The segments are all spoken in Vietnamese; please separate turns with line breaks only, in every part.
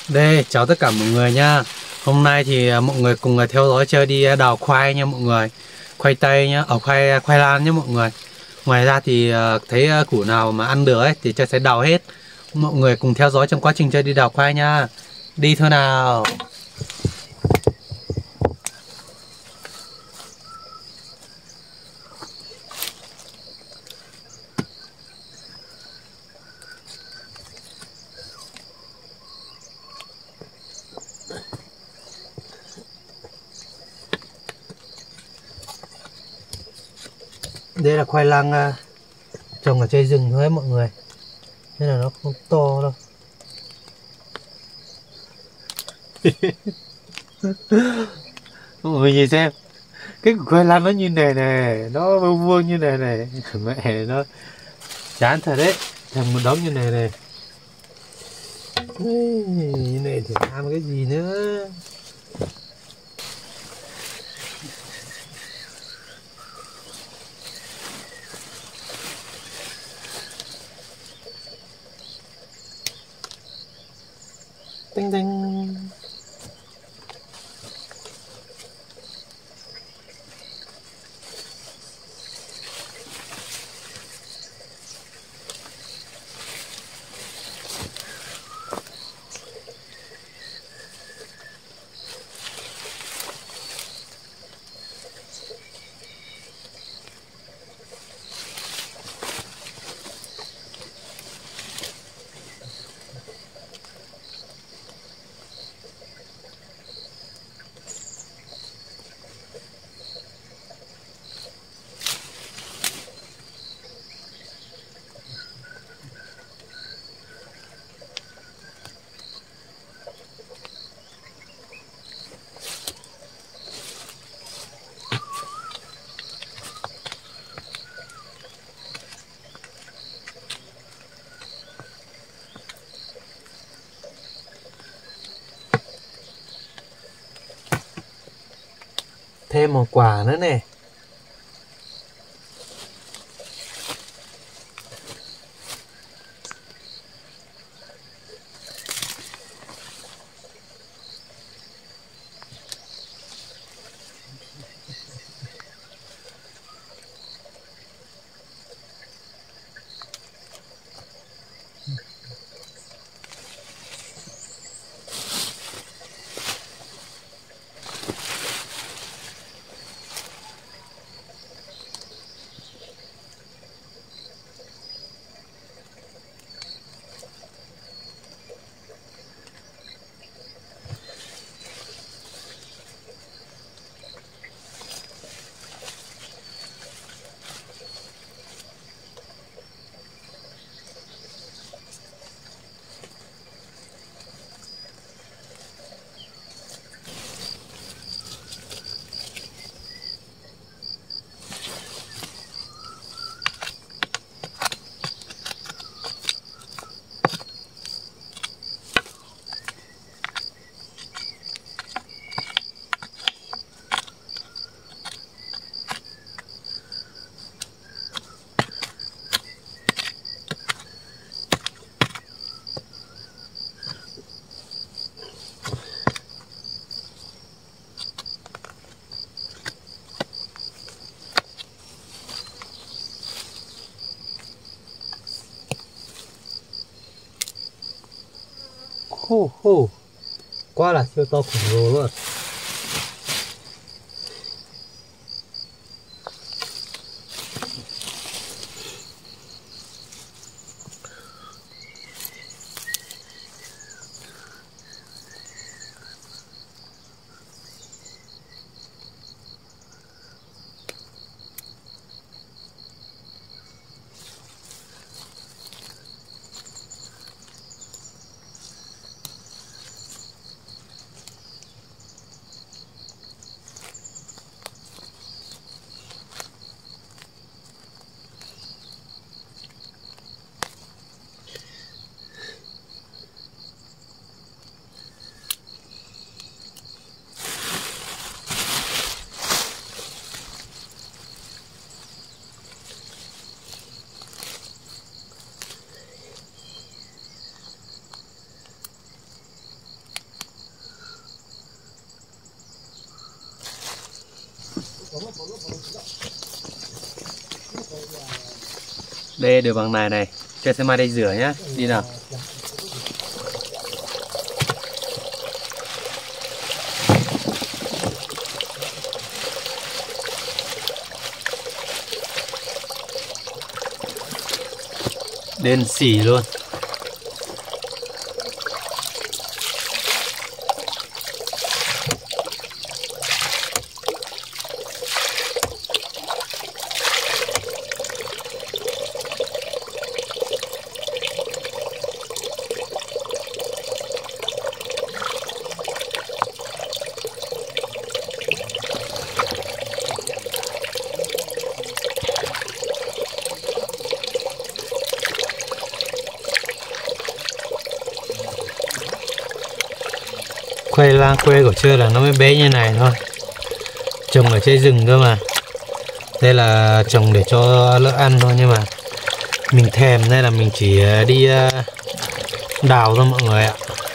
Đây, chào tất cả mọi người nha. Hôm nay thì mọi người cùng theo dõi chơi đi đào khoai nha mọi người. Khoai tây nhá, ở khoai lang nhá mọi người. Ngoài ra thì thấy củ nào mà ăn được ấy thì chơi sẽ đào hết. Mọi người cùng theo dõi trong quá trình chơi đi đào khoai nha. Đi thôi nào. Đây là khoai lang trồng ở trên rừng thôi mọi người. Nên là nó không to đâu.
Mọi người nhìn xem, cái củ khoai lang nó như này này, nó vuông vuông như này này. Mẹ nó chán thật đấy, thành một đống như này này.
Như này thì làm cái gì nữa. Tinh tinh. Thêm một quả nữa nè. Hô hô. Quá là siêu to khổng lồ luôn. Đây đều bằng này này. Cho xe mai đây rửa nhá. Đi nào. Đen xỉ luôn. Khoai lang quê của Trưa là nó mới bé như này thôi. Trồng ở trên rừng cơ mà. Đây là trồng để cho lợn ăn thôi, nhưng mà mình thèm nên là mình chỉ đi đào thôi mọi người ạ.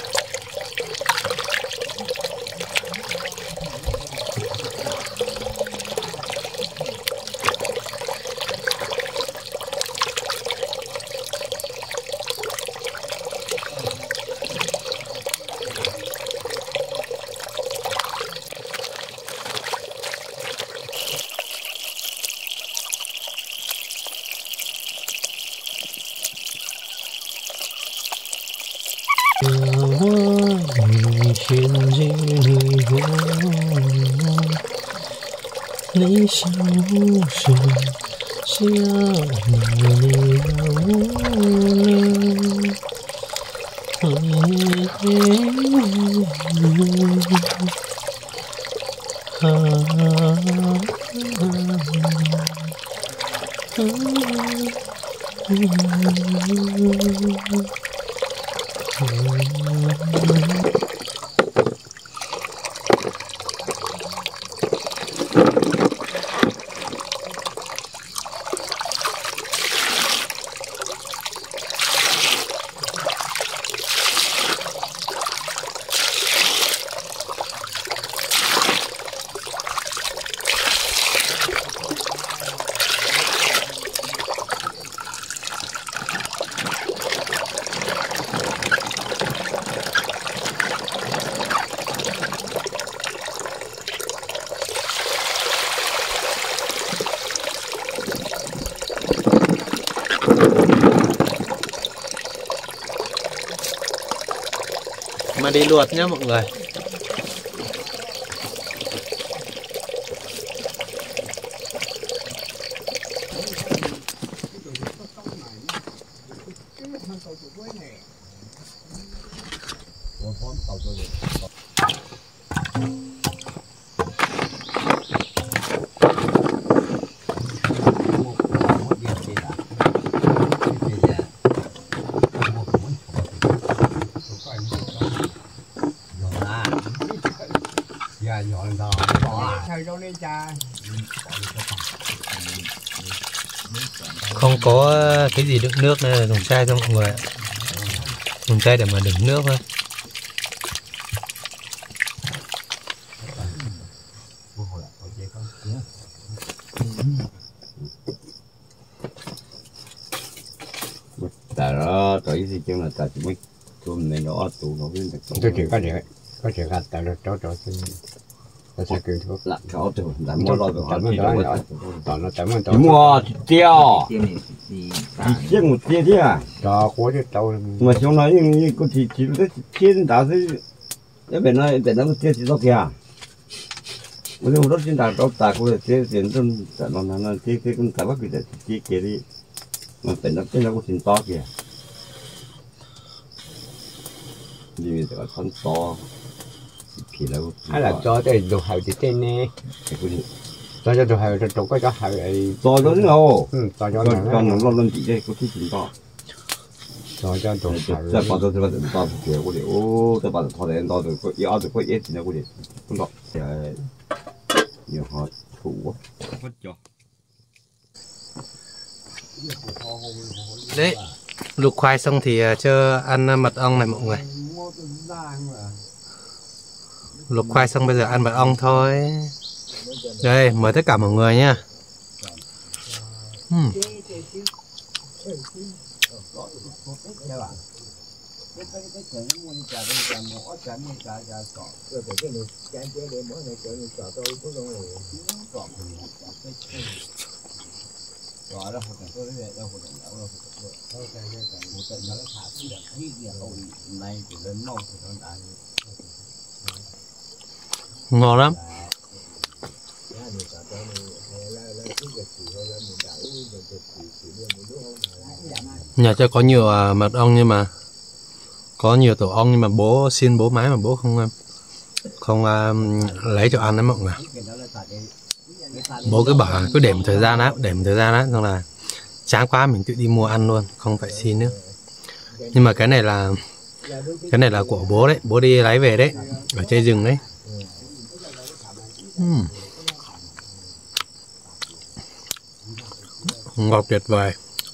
Mà đi luộc nhá mọi người. Không có cái gì đựng nước nên là dùng chai cho mọi người. Dùng chai để mà đựng nước thôi.
Tại đó tới gì chứ là tại chúng mình này nó tụ nó viên được.
Tôi chỉ có chuyện gạt tại đó cho tôi sẽ kêu thuốc
là cháu từ làm mua rồi
tạm ơn đó tạm nó tạm ơn tôi
mua tiêu chỉ riêng một tia thế à
cho cố chứ tôi
mà trong nói như có chỉ cái thiên đã thấy cái bên nó tia chỉ đó kìa bây giờ rất thiên đã đó ta có tia tiền trong nó tia cái con ta bắt cái tia kia đi mà bên nó có tiền to kìa vì cái con to
hay là cho cái đồ hậu thì tên nè cho đồ hậu cho cái cho hậu ấy
to lớn đâu
cho
nó lên chỉ đây có cái tiền to
cho đồ hậu
再把这个大铁锅里，哦，再把它掏点到这个鸭子锅也进来锅里，不知道，也好土啊。
Đấy, luộc khoai xong thì cho ăn mật ong này mọi người. Luộc khoai xong bây giờ ăn mật ong thôi. Đây, mời tất cả mọi người nha. Ngon lắm. Nhà cho có nhiều mật ong nhưng mà có nhiều tổ ong nhưng mà bố xin bố mái mà bố không lấy cho ăn đấy mọi người. Bố cứ bảo cứ để một thời gian á, xong là chán quá mình tự đi mua ăn luôn, không phải xin nữa. Nhưng mà cái này là của bố đấy, bố đi lấy về đấy, ở trên rừng đấy. Ngọt tuyệt vời.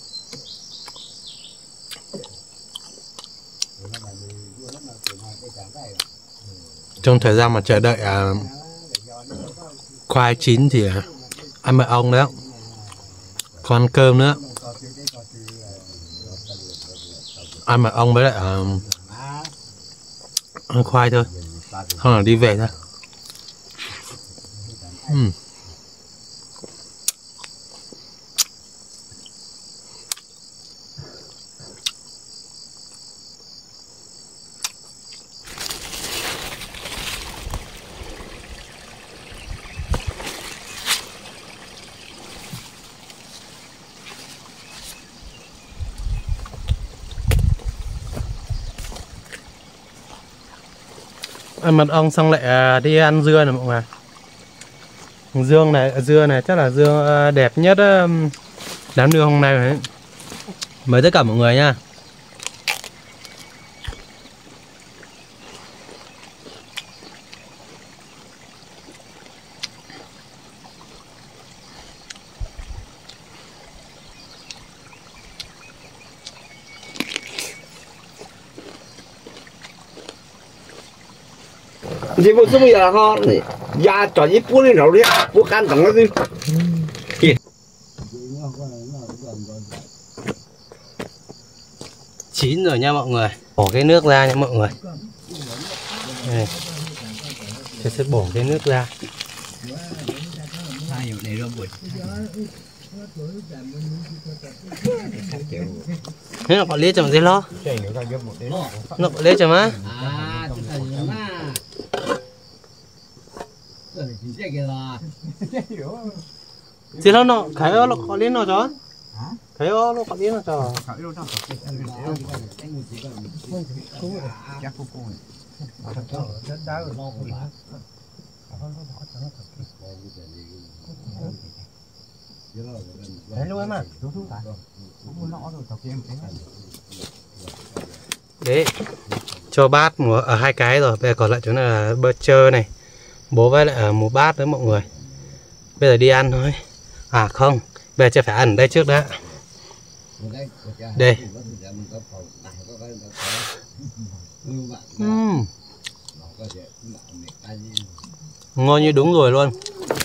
Trong thời gian mà chờ đợi khoai chín thì ăn mật ong đấy, còn ăn cơm nữa, ăn mật ong với lại ăn khoai thôi, không là đi về thôi. Ăn mật ong xong lại đi ăn dưa này mọi người. Dưa này chắc là dưa đẹp nhất đám đưa hôm nay rồi. Mời tất cả mọi người nha.
Thì một số bây giờ ho da tròn với bún lên rồi đi, bún can tặng nó đi.
Chín rồi nha mọi người. Bỏ cái nước ra nha mọi người. Đây. Tôi sẽ bỏ cái nước ra. Thế nó có lết chồng dây lo. Nó có lết chồng á. Dây lo nó cái nó có lết nó cho. Cái nó có lết nó cho. Đấy, cho bát ở 2 cái rồi, bây giờ còn lại chỗ này là bơ trơ này, bố với lại một bát nữa mọi người. Bây giờ đi ăn thôi. À không, bây giờ phải ăn ở đây trước đã. Đây. Ngon như đúng rồi luôn.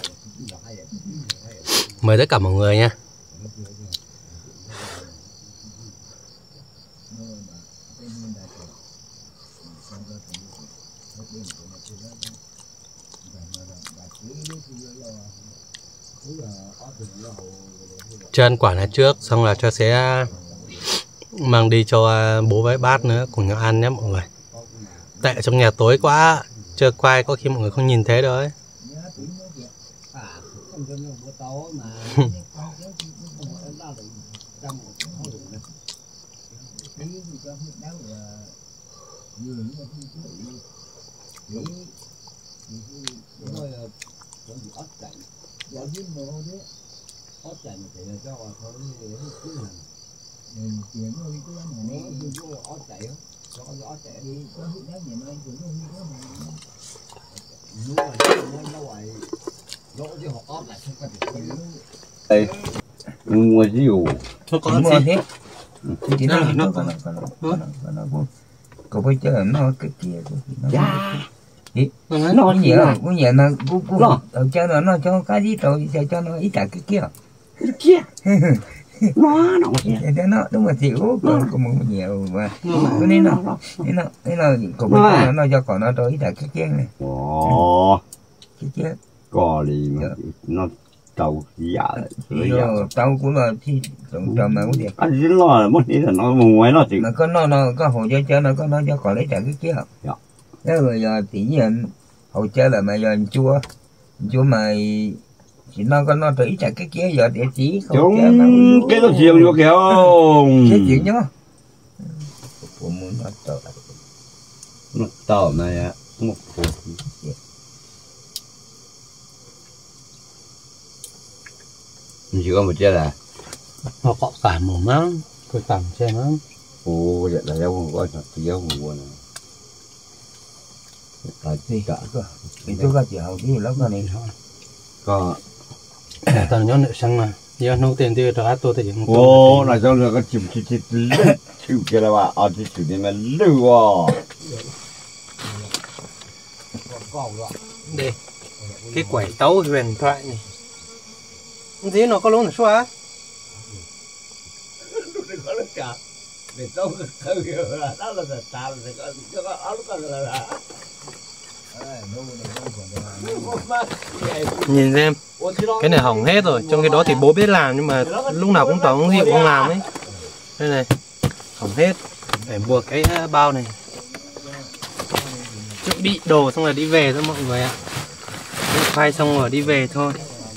Mời tất cả mọi người nha. Cho ăn quả này trước, xong là cho sẽ mang đi cho bố với bát nữa cùng nhau ăn nhé mọi người. Tại trong nhà tối quá, chơi quay có khi mọi người không nhìn thấy đâu ấy.
Đây, mua rượu.
Nó có gì thế?
Thì nó có bây giờ nó cái kia
nó nhiều nó cũng cho nó cho cái gì rồi cho nó ít cái kia
nó
cho nó đúng là chịu còn cũng nhiều mà nên nó cũng nó cho còn nó tới ít cái kia này cái kia
có đi mà nó tàu giả
tàu cũng là thì trồng mà cũng được
anh chỉ lo là mất đi là nó ngoài nó chỉ
mà có nó có hồ cho nó có nó cho còn lấy trả cái kia thế rồi giờ tự nhiên hồ chơi là mà giờ chua mà chỉ nó có nó tới trả cái kia giờ để chỉ
không cái nó chiều vô kìa
cái chuyện nhá
nó tàu này á một chỉ có một chơi là
nó có cả một mắm tôi tầm xem lắm
ồ vậy là đâu không có thì đâu không có nữa
tại gì cả cái chỗ cái chiều đi lắm cái này thôi
có
tao nhớ nợ xăng mà giờ nấu tiền tiêu cho tôi thì không
ồ là cho nó có chịu chịu kia là bà ở chịu đi mà lưu
đây cái quẩy tấu huyền thoại này gì nó có luôn là xóa nhìn xem cái này hỏng hết rồi, trong khi đó thì bố biết làm nhưng mà lúc nào cũng tỏ uống rượu không làm ấy. Đây này hỏng hết, phải buộc cái bao này chuẩn bị đồ xong rồi đi về thôi mọi người ạ. Khoai xong rồi đi về thôi.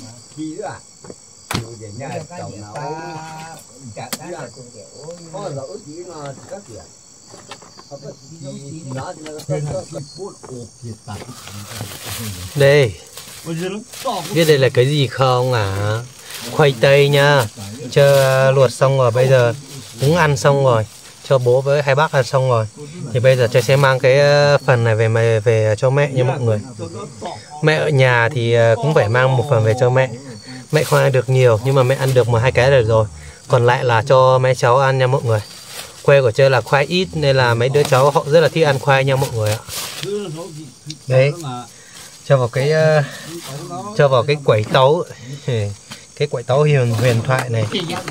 Đây, biết đây là cái gì không à? Khoai tây nha. Chờ luộc xong rồi, bây giờ cũng ăn xong rồi, cho bố với hai bác ăn xong rồi, thì bây giờ tôi sẽ mang cái phần này về cho mẹ nha mọi người. Mẹ ở nhà thì cũng phải mang một phần về cho mẹ. Mẹ không ăn được nhiều nhưng mà mẹ ăn được 1-2 cái rồi, còn lại là cho mấy cháu ăn nha mọi người. Quê của chơi là khoai ít nên là mấy đứa cháu họ rất là thích ăn khoai nha mọi người ạ. Đấy, cho vào cái quẩy tấu, cái quẩy tấu huyền thoại này.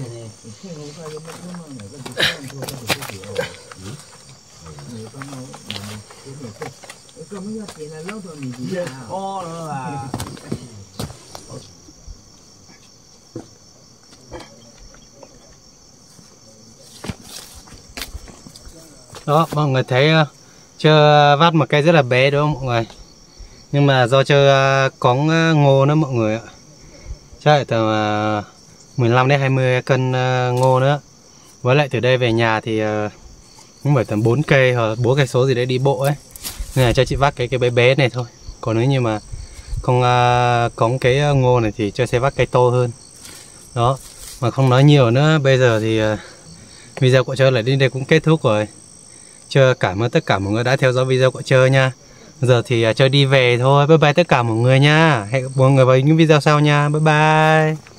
Đó, mọi người thấy Trơ vắt một cây rất là bé đúng không mọi người? Nhưng mà do Trơ có ngô nữa mọi người ạ. Chắc là tầm 15 đến 20 cân ngô nữa. Với lại từ đây về nhà thì cũng phải tầm 4 cây hoặc 4 cây số gì đấy đi bộ ấy. Nên là cho chị vắt cái bé bé này thôi. Còn nếu như mà không có cái ngô này thì Trơ sẽ vắt cây to hơn. Đó, mà không nói nhiều nữa. Bây giờ thì video của Trơ lại đến đây cũng kết thúc rồi. Trơ cảm ơn tất cả mọi người đã theo dõi video của Trơ nha. Giờ thì Trơ đi về thôi. Bye bye tất cả mọi người nha. Hẹn gặp mọi người vào những video sau nha. Bye bye.